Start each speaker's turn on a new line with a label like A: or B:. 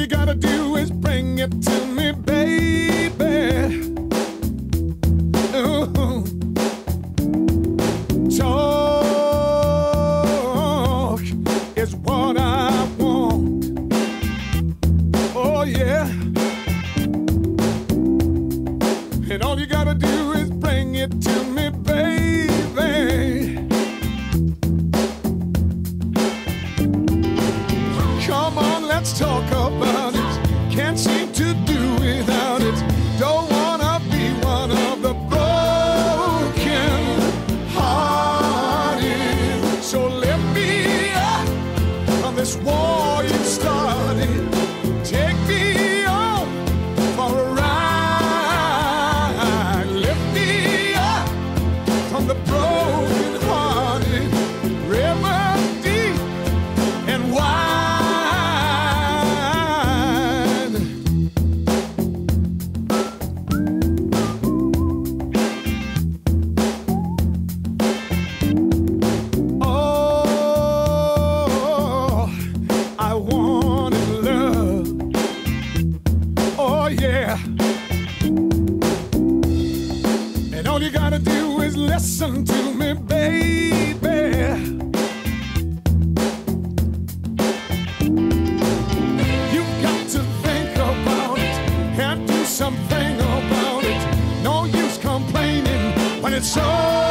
A: you gotta do is bring it to me, baby. Ooh. Talk is what I want. Oh yeah. And all you gotta do is bring it to me, baby. Come on, let's talk about it. Can't seem to do without it. Don't wanna be one of the broken hearted. So lift me up from this war you started. Take me on for a ride. Lift me up from the broken hearted. River deep and wide. And all you gotta do is listen to me, baby. You've got to think about it and do something about it. No use complaining when it's so